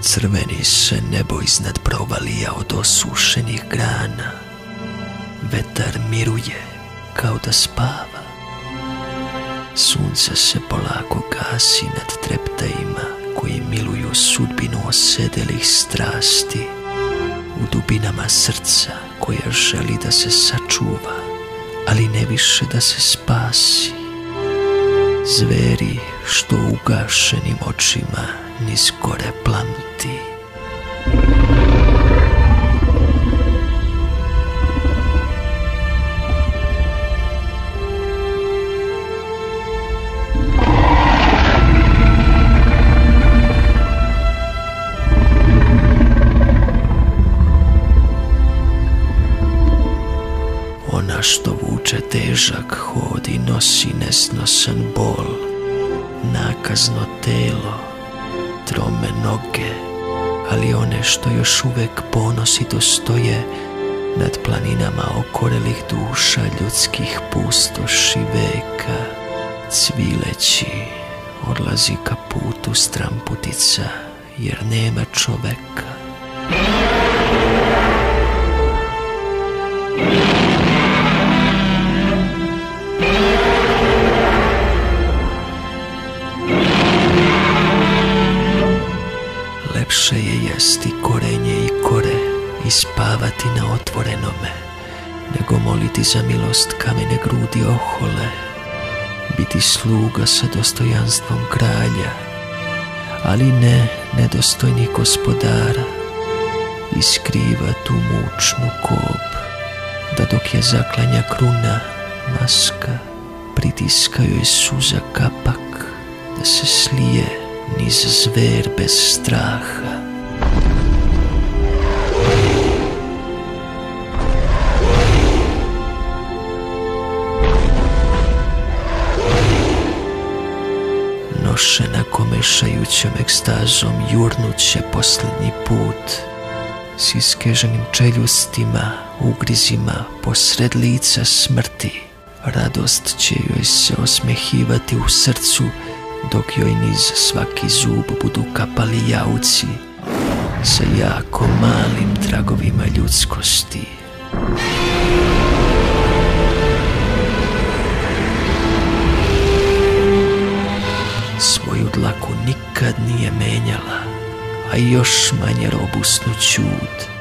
Crveni se nebo iznad provalija od osušenih grana. Vetar miruje kao da spava. Sunce se polako gasi nad treptajima koji miluju sudbinu osedelih strasti u dubinama srca koja želi da se sačuva, ali ne više da se spasi. Zveri što ugašenim očima niz gore plamti. Ona što vuče težak hod i nosi nesnosan bol, nakazno telo, trome noge, ali one što još uvek ponosito stoje nad planinama okorelih duša ljudskih pustoši veka, cvileći odlazi ka putu stramputica jer nema čoveka. Lepše je jesti korenje i kore i spavati na otvorenome, nego moliti za milost kamene grudi ohole, biti sluga sa dostojanstvom kralja, ali ne nedostojni gospodara, i skriva tu mučnu kob, da dok je zaklanja kruna, maska, pritiska joj suza kapak, da se slije niz zver bez straha. Nošena komešajućom ekstazom jurnuće posljednji put, s iskeženim čeljustima, ugrizima posred lica smrti. Radost će joj se osmehivati u srcu, dok joj niz svaki zub budu kapali jauci sa jako malim tragovima ljudskosti. Svoju dlaku nikad nije menjala, a još manje robusnu ćud.